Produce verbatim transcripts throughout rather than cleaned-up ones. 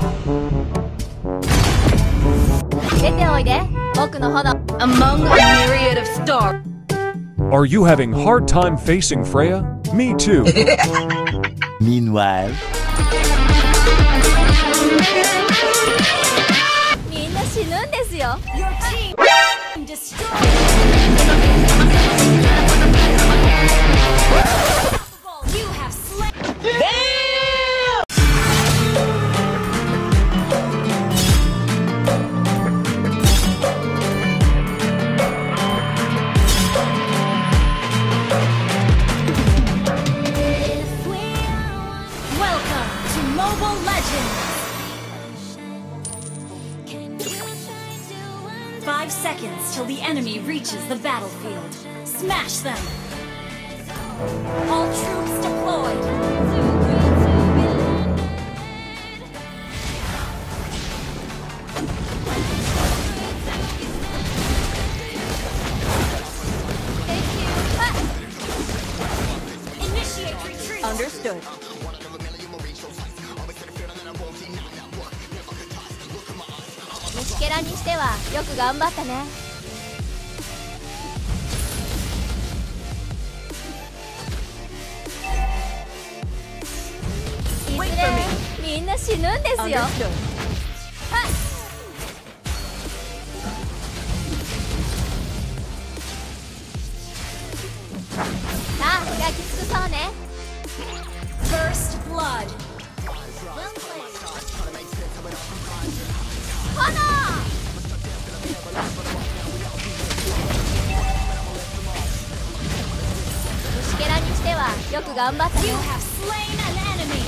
出ておいで、僕の炎。 Among a myriad of stars. Are you having hard time facing Freya? Me too. Meanwhile. みんな死ぬんですよ。 Your team destroyed. You have slain. Welcome to Mobile Legends. Five seconds till the enemy reaches the battlefield. Smash them! All troops deployed! Initiate retreat! Understood. 虫けらにしてはよく頑張ったね。いずれみんな死ぬんですよ。はっさあ焼き尽くそうね。 First blood! 炎！虫けらにしてはよく頑張ったね。 You have slain an enemy!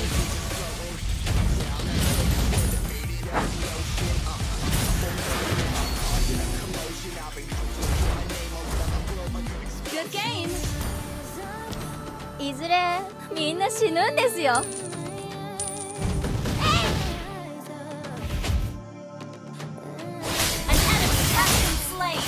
Good game! いずれみんな死ぬんですよ。 An enemy has been slain!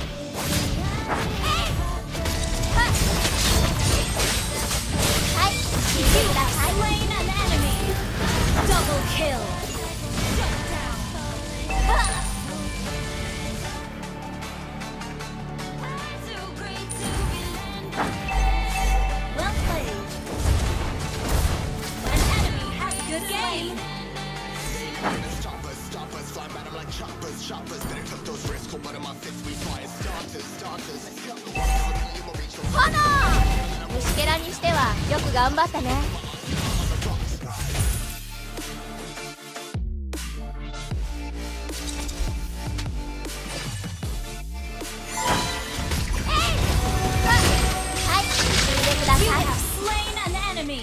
You have slain an enemy! Double kill! Shut down! Well played! An enemy has good game! 炎！虫けらにしてはよく頑張ったね。 はい、死んでくだ You さい。 have slain an enemy!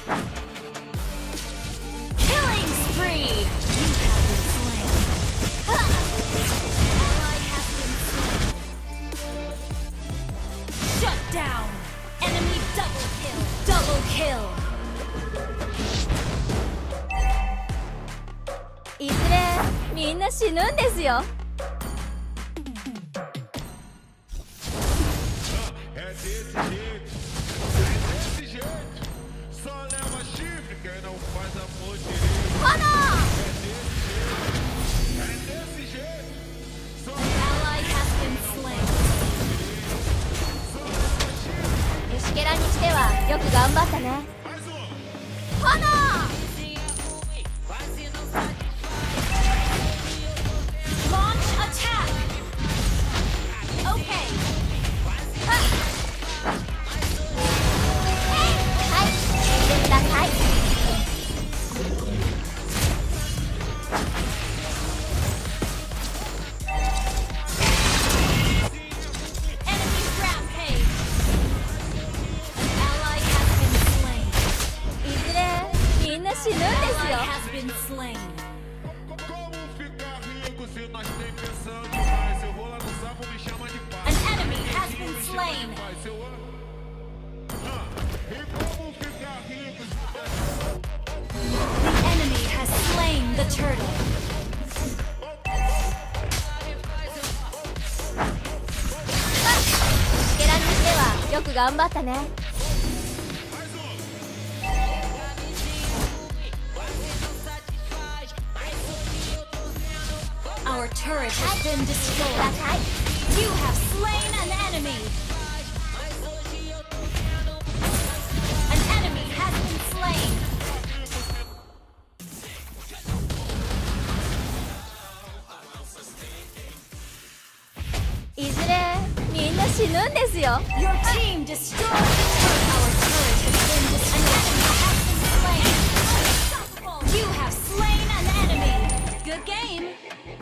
Killing spree! You have been slain. Ally has been slain. Shut down! Enemy double kill! Double kill! いずれみんな死ぬんですよ。 É desse jeito, é desse jeito. Só leva chifre quem não faz amor direito. 炎！ É desse jeito. Só Ally has been slain. 虫けらにしてはよく頑張ったね。 mais um. 炎！ Launch attack! Okay. はい、死んでください。 Enemy rampage. An ally has been slain. いずれみんな死ぬんです Ally よ。 has been slain. Como ficar rico se nós tem pensando demais? Eu vou lá no sapo, me chama de pai. An enemy has been slain. Pai, seu ano. Ah, e como ficar rico se The enemy has slain the turtle. 虫けらにしてはよく頑張ったね。 mais um. turret has been destroyed. You have slain an enemy. An enemy has been slain. いずれみんな死ぬんですよ。 Your team destroyed the turret. Our turret has been destroyed. An enemy has been slain. You have slain an enemy. Good game.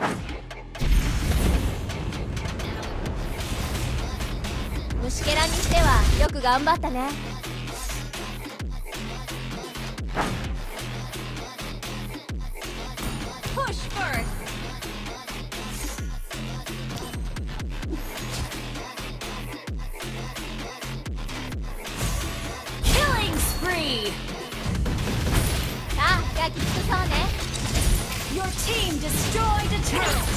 虫けらにしてはよく頑張ったね。 Push first. Killing spree. さあ焼き尽くそうね。 Your team destroyed a turret.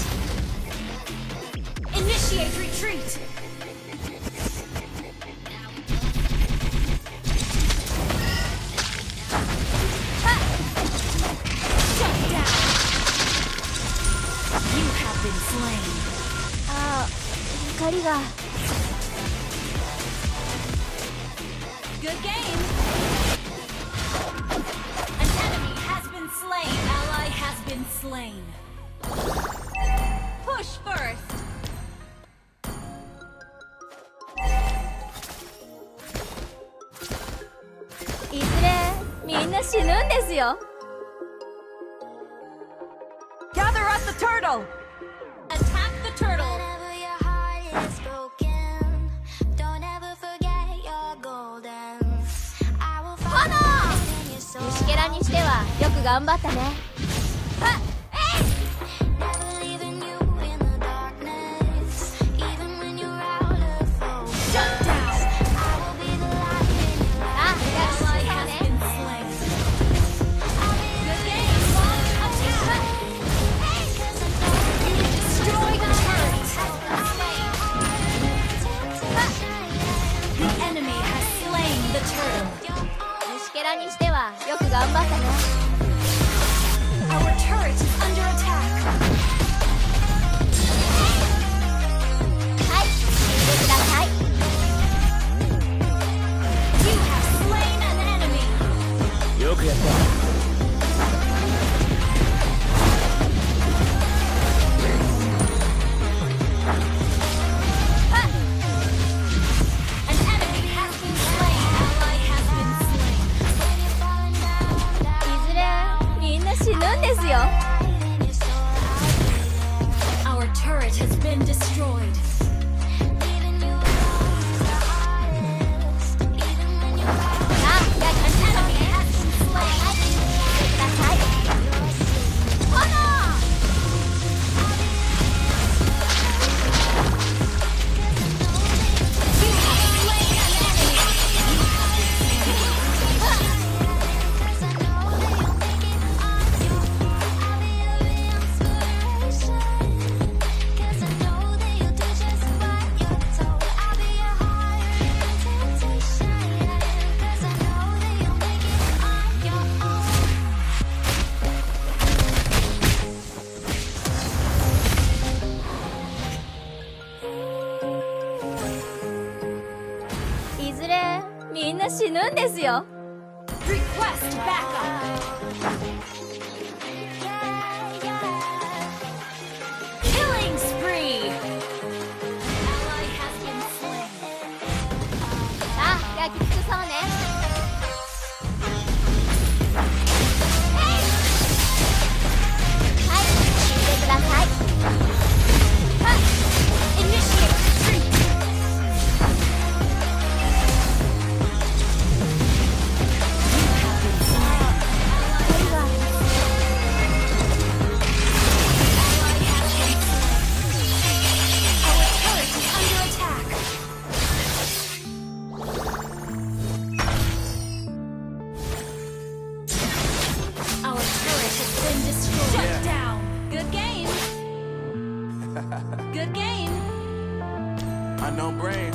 Initiate retreat. Shut down. You have been slain. ああ光が。 Good game. An enemy has been slain. Ally has been slain. Push first. いずれみんな死ぬんですよ。 Gather up the turtle. Attack the turtle. Whenever your heart is broken, don't ever forget you're golden. I will find in your soul. 虫けらにしてはよく頑張ったね。 Never leaving you in the darkness, even when you're out of focus. Shut down. I will be the light in your life. あ焼き尽く Ally そう has ね。 been slain. Good game. Attack. You destroyed the turret. The enemy has slain the turtle. 虫けらにしてはよく頑張ったね。 Our turret is under attack. はい聞いてください。 You have slain an enemy. よくやった。 An enemy has been slain. Ally has been slain. いずれみんな死ぬんですよ。 Our turret has been destroyed. Leaving you alone is the hardest, even when you're out さあ焼き An 尽くそう enemy ね。 has been slain. 聞いてください。炎 You have slain an enemy. 'cause I know that you'll make it on your own. I'll be your inspiration, 'cause I know that you'll do just what you're told. I'll be your heart and temptation, 'cause I know that you'll make it on your own. いずれみんな死ぬんですよ。 Request backup. Killing spree. Ally has been slain. さあ焼き尽くそうね。 はい聞いてください。 Initiate retreat. Our turret is under attack. Our turret has been destroyed. Shut down. Good game. Good game. Unknown brain.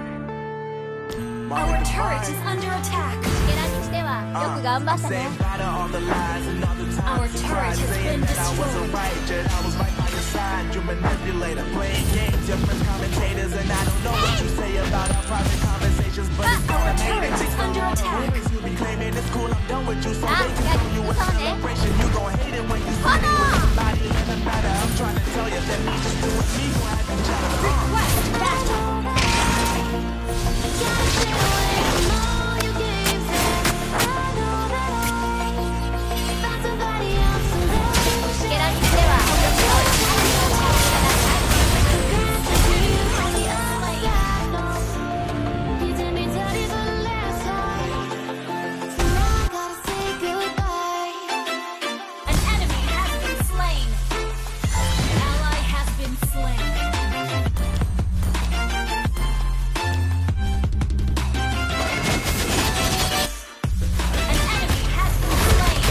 Our turret is under attack. 虫けらにしてはよく頑張ったね。 Saying bye to all the lies and all the Our times you turret cried, has saying been that I wasn't destroyed. right, that I was right by your side, you manipulator. Playing games, different commentators, and I don't know what you say about our private conversations, but it's Our gonna turret make is under attack. You be claiming it's cool, I'm done with you, so Ah, they can yeah, throw you a it's on it. celebration. You gon' hate it when you see me with somebody living better. I'm trying to tell you that me just doing me gon' have you jealous. Request backup. An enemy has been slain. Ally has been slain. An enemy has been slain.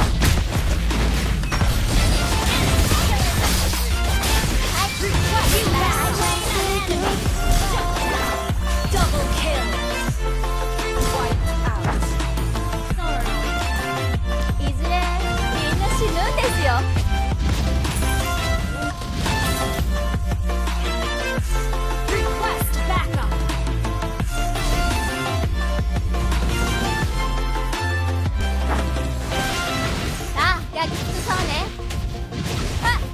Request you have slain an enemy. Double kill. Wipe out. Sorry. いずれみんな死ぬんですよ。 Request backup. さあ焼き尽くそうね。はっ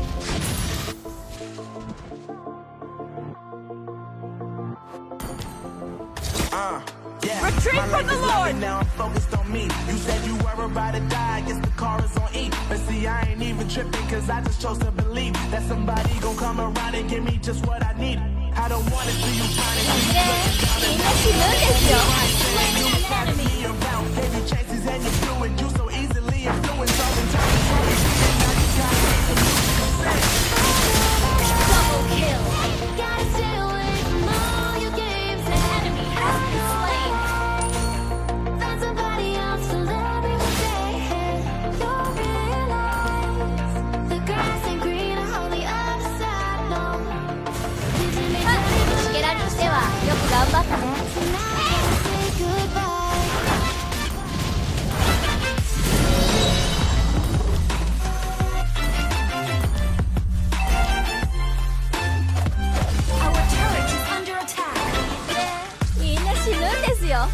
Uh, yeah. Retreat My for life the is Lord. lovely, now I'm focused on me. You said you were about to die, I guess the car is on E. But see, I ain't even tripping, cause I just chose to believe that somebody gon' come around and give me just what I need. I don't wanna see you trying to いずれみんな死ぬんですよ。 Slain an enemy. be around. Gave you chances and you blew it. You so easily influenced. All the time you told me shit, now you got me and you consent. Double kill. An enemy has been slain. Ah, シケラにしてはよく頑張ったね。 Our turret is under attack. みんな死ぬんですよ。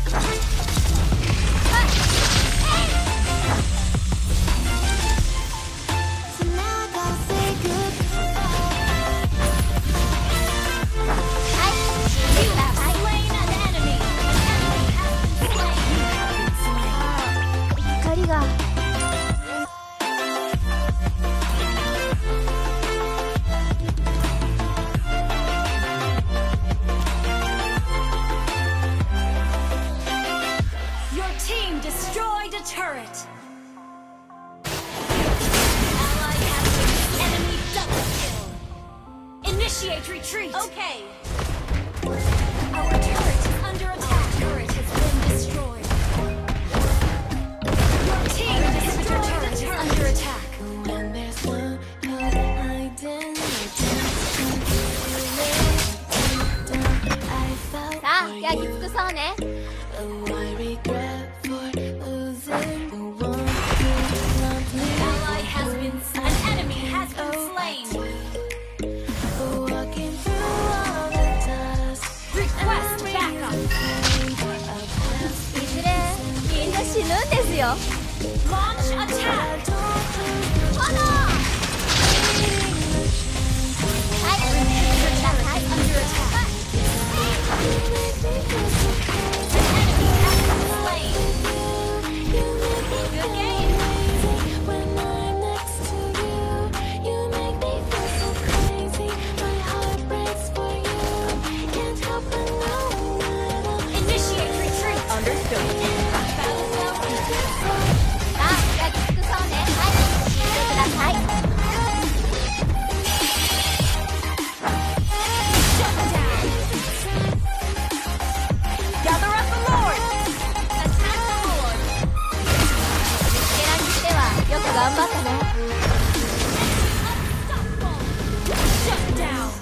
You have slain an enemy. An enemy has been slain. You have been slain. 光が Your team destroyed a turret. Ally has been enemy double kill. Initiate retreat. Okay. Our turret is under attack. Turret has been destroyed. Your team destroyed turret is under attack. When there's no hiding, I felt さあ焼き尽くそうね。 oh, I regret for losing the one who loved me. Ally has been an enemy has been slain. Walking through all the dust. Request backup. いずれみんな死ぬんですよ。 Launch attack. はい Your turret is under attack. An enemy has been slain. Good game. When I'm next to you, you make me feel so crazy. My heart breaks for you. Can't help but know that I'm Initiate retreat. Understood. Battle now. さあ焼き尽くそうね。はい聞いてください。 Shut down. Gather up the Lord. Attack the Lord. シケラにしてはよく頑張ったね。 Unstoppable. Shut down.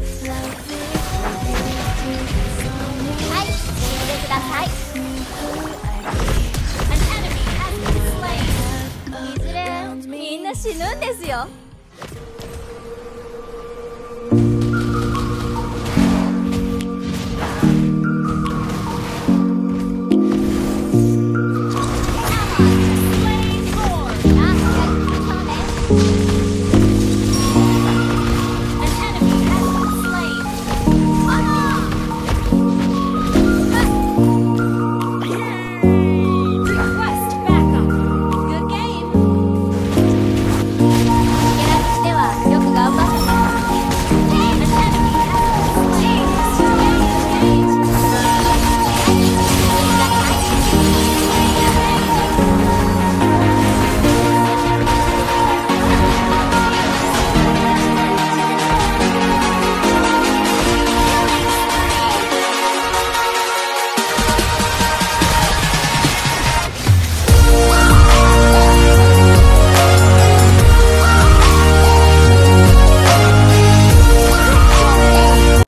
lovely. はい聞いてください。 An enemy has been slain. いずれみんな死ぬんですよ。